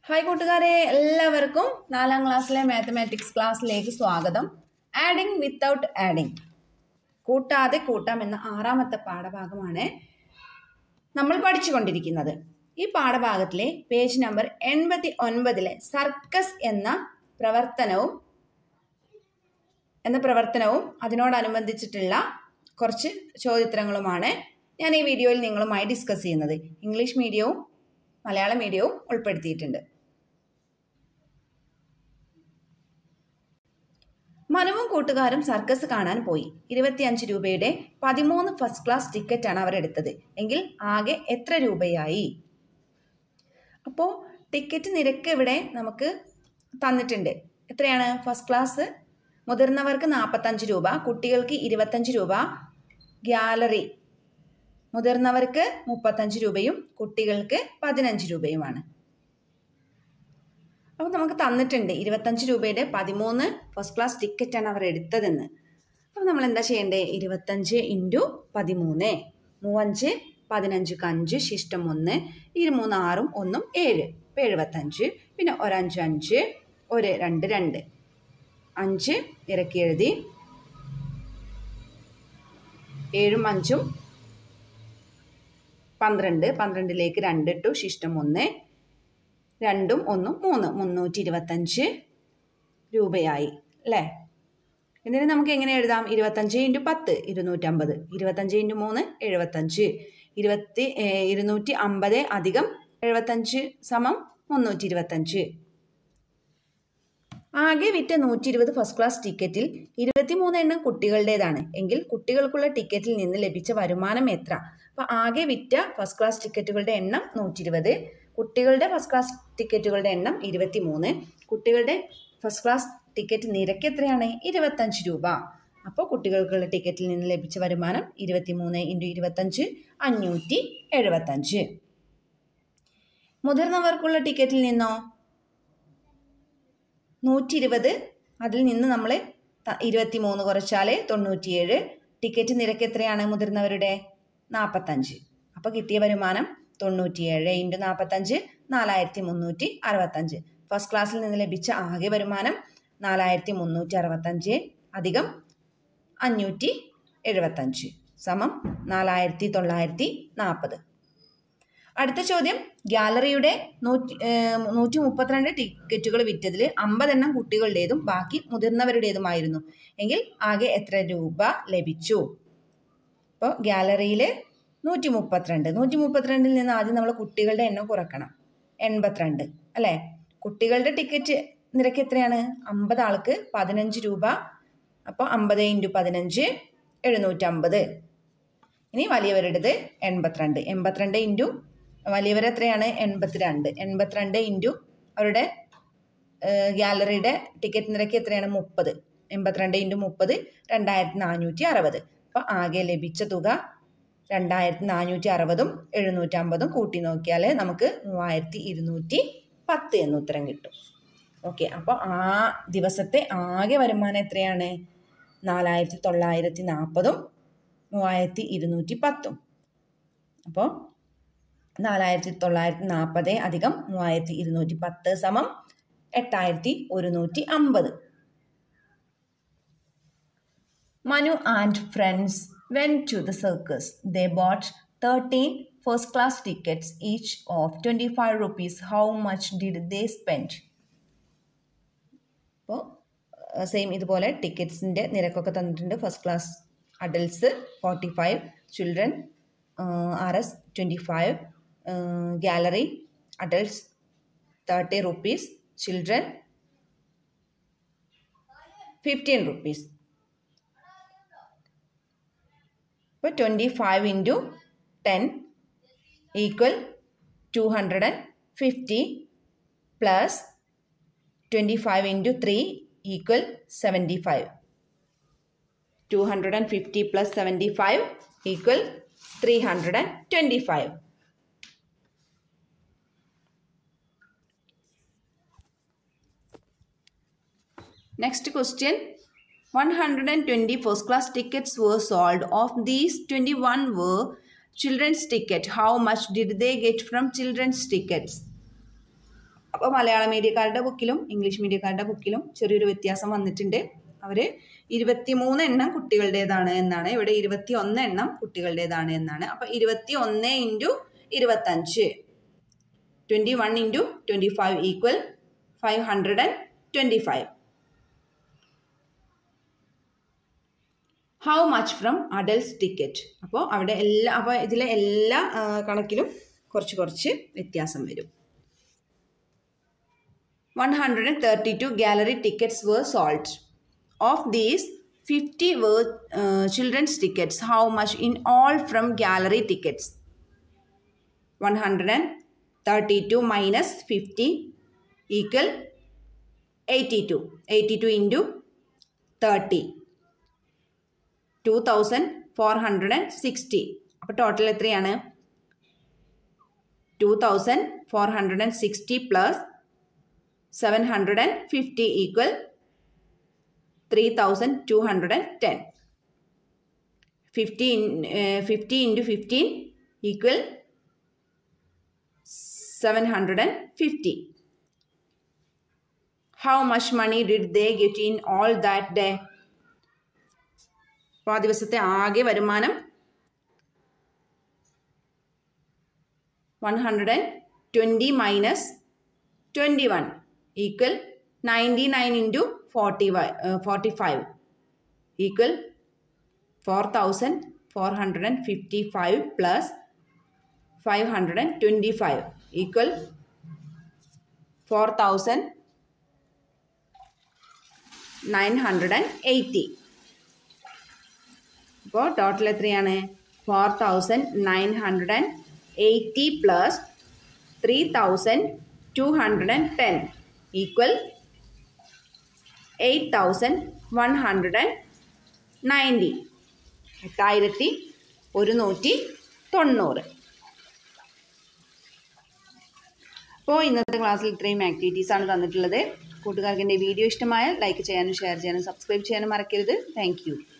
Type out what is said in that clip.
Hi കൂട്ടുകാരെ, എല്ലാവർക്കും 4ാം ക്ലാസ്സിലെ മാത്തമാറ്റിക്സ് ക്ലാസ്സിലേക്ക് സ്വാഗതം. ആഡിങ് വിത്തൗട്ട് ആഡിങ്, കൂട്ടാതെ കൂട്ടാം എന്ന 6ാമത്തെ പാഠഭാഗമാണ് നമ്മൾ പഠിച്ചുകൊണ്ടിരിക്കുന്നത്. ഈ പാഠഭാഗത്തിലെ പേജ് നമ്പർ 89 സർക്കസ് എന്ന പ്രവർത്തനവും അതിനോടനുബന്ധിച്ചിട്ടുള്ള കുറച്ച് ചോദ്യോത്തരങ്ങളുമാണ് ഞാൻ ഈ വീഡിയോയിൽ നിങ്ങളുമായി ഡിസ്കസ് ചെയ്യുന്നത്. ഇംഗ്ലീഷ് മീഡിയവും മലയാളം മീഡിയവും ഉൾപ്പെടുത്തിയിട്ടുണ്ട്. മനുവും കൂട്ടുകാരും സർക്കസ് കാണാൻ പോയി. 25 രൂപയുടെ 13 ഫസ്റ്റ് ക്ലാസ് ടിക്കറ്റാണ് അവർ എടുത്തത്. എങ്കിൽ ആകെ എത്ര രൂപയായി? അപ്പോൾ ടിക്കറ്റ് നിരക്ക് ഇവിടെ നമുക്ക് തന്നിട്ടുണ്ട്. എത്രയാണ്? ഫസ്റ്റ് ക്ലാസ് മുതിർന്നവർക്ക് 45 രൂപ, കുട്ടികൾക്ക് 25 രൂപ, ഗ്യാലറി മുതിർന്നവർക്ക് 35 രൂപയും കുട്ടികൾക്ക് 15 രൂപയുമാണ്. അപ്പോൾ നമുക്ക് തന്നിട്ടുണ്ട് 25 രൂപയുടെ 13 ഫസ്റ്റ് ക്ലാസ് ടിക്കറ്റാണ് അവർ എടുത്തതെന്ന്. അപ്പോൾ നമ്മൾ എന്താ ചെയ്യേണ്ടത്? 25 × 13, 35 15 5 ശിഷ്ടം 1, 23 6 1 7, 75, പിന്നെ 1 5 5, 1 2 2, 5 ഇറക്കി എഴുതി, 7 5 12, 12ലേക്ക് 2 ഇട്ടു, ശിഷ്ടം 1, 2 1 3, 325 രൂപയായി അല്ലേ? ഇതിന് നമുക്ക് എങ്ങനെ എഴുതാം? 25 × 10 250, 25 × 3 75, 250 അധികം 75 സമം 325. ആകെ വിറ്റ 120 ഫസ്റ്റ് ക്ലാസ് ടിക്കറ്റിൽ 23 എണ്ണം കുട്ടികളുടേതാണ്. എങ്കിൽ കുട്ടികൾക്കുള്ള ടിക്കറ്റിൽ നിന്ന് ലഭിച്ച വരുമാനം എത്ര? അപ്പോൾ ആകെ വിറ്റ ഫസ്റ്റ് ക്ലാസ് ടിക്കറ്റുകളുടെ എണ്ണം 120, കുട്ടികളുടെ ഫസ്റ്റ് ക്ലാസ് ടിക്കറ്റുകളുടെ എണ്ണം 23, കുട്ടികളുടെ ഫസ്റ്റ് ക്ലാസ് ടിക്കറ്റ് നിരക്ക് എത്രയാണ്? 25 രൂപ. അപ്പോൾ കുട്ടികൾക്കുള്ള ടിക്കറ്റിൽ നിന്ന് ലഭിച്ച വരുമാനം 23 × 25 575. മുതിർന്നവർക്കുള്ള ടിക്കറ്റിൽ നിന്നോ 120, അതിൽ നിന്ന് നമ്മൾ 23 കുറച്ചാൽ 97, ടിക്കറ്റ് നിരക്ക് എത്രയാണ് മുതിർന്നവരുടെ? 45. അപ്പോൾ കിട്ടിയ വരുമാനം 97 × 45 4365. ഫസ്റ്റ് ക്ലാസ്സിൽ നിന്ന് ലഭിച്ച ആകെ വരുമാനം 4365 അധികം 575 സമം 4940. അടുത്ത ചോദ്യം, ഗ്യാലറിയുടെ 132 ടിക്കറ്റുകൾ വിറ്റതിൽ 50 എണ്ണം കുട്ടികളുടേതും ബാക്കി മുതിർന്നവരുടേതുമായിരുന്നു. എങ്കിൽ ആകെ എത്ര രൂപ ലഭിച്ചു? അപ്പോൾ ഗ്യാലറിയിൽ 132ൽ നിന്ന് ആദ്യം നമ്മൾ കുട്ടികളുടെ എണ്ണം കുറക്കണം, 82 അല്ലേ? കുട്ടികളുടെ ടിക്കറ്റ് നിരക്ക് എത്രയാണ്? 50 ആൾക്ക് 15 രൂപ. അപ്പോൾ 50 × 15 750. ഇനി വലിയവരുടേത് 82, 82 വലിയവർ എത്രയാണ്? 82, 82 അവരുടെ ഗ്യാലറിയുടെ ടിക്കറ്റ് നിരക്ക് എത്രയാണ്? 30, 82 × 30 2460. അപ്പോൾ ആകെ ലഭിച്ച തുക 2460ഉം 750ഉം കൂട്ടി നോക്കിയാൽ നമുക്ക് 3210 എന്ന ഉത്തരം കിട്ടും. ഓക്കെ, അപ്പോൾ ആ ദിവസത്തെ ആകെ വരുമാനം എത്രയാണ്? 4940ഉം 3210. അപ്പോൾ 4940 അധികം 3210 സമം 8150. Manu and friends went to the circus. They bought 13 first class tickets, each of 25 rupees. How much did they spend? അപ്പോൾ സെയിം ഇതുപോലെ ടിക്കറ്റ്സിൻ്റെ നിരക്കൊക്കെ തന്നിട്ടുണ്ട്. First class adults 45, children RS 25, gallery adults 30 rupees, children 15 rupees. അപ്പോൾ 25 × 10 = 250 plus 25 × 3 = 75. 250 + 75 = 325. Next question. 120 first class tickets were sold. Of these, 21 were children's ticket. How much did they get from children's tickets? അപ്പോൾ Malayalam മീഡിയക്കാരുടെ ബുക്കിലും English മീഡിയക്കാരുടെ ബുക്കിലും ചെറിയൊരു വ്യത്യാസം വന്നിട്ടുണ്ട്. അവർ 23 എണ്ണം കുട്ടികളുടേതാണ് എന്നാണ്, ഇവിടെ 21 എണ്ണം കുട്ടികളുടേതാണ് എന്നാണ്. അപ്പോൾ 21 × 25, 21 × 25 equal 525. How much from adults ticket? അപ്പോൾ ഇതിലെ എല്ലാ കണക്കിലും കുറച്ച് വ്യത്യാസം വരും. 132 gallery tickets were sold. Of these, 50 were children's tickets. How much in all from gallery tickets? 132 minus 50 equal 82. 82 into 30. 2460. അപ്പോൾ ടോട്ടൽ എത്രയാണ്? 2460 plus 750 equal 3210. 50 into 15 equal 750. How much money did they get in all that day? അപ്പോൾ ആ ദിവസത്തെ ആകെ വരുമാനം 120 minus 21 equal 99 into 45 equal 4455 plus 525 equal 4980. അപ്പോൾ total എത്രയാണ്? 4980 plus 3210 equal 8190. 8190. അപ്പോൾ ഇന്നത്തെ ക്ലാസ്സിൽ ഇത്രയും ആക്ടിവിറ്റീസാണ് തന്നിട്ടുള്ളത്. കൂട്ടുകാർക്ക് എൻ്റെ വീഡിയോ ഇഷ്ടമായാൽ ലൈക്ക് ചെയ്യാനും ഷെയർ ചെയ്യാനും സബ്സ്ക്രൈബ് ചെയ്യാനും മറക്കരുത്. Thank U.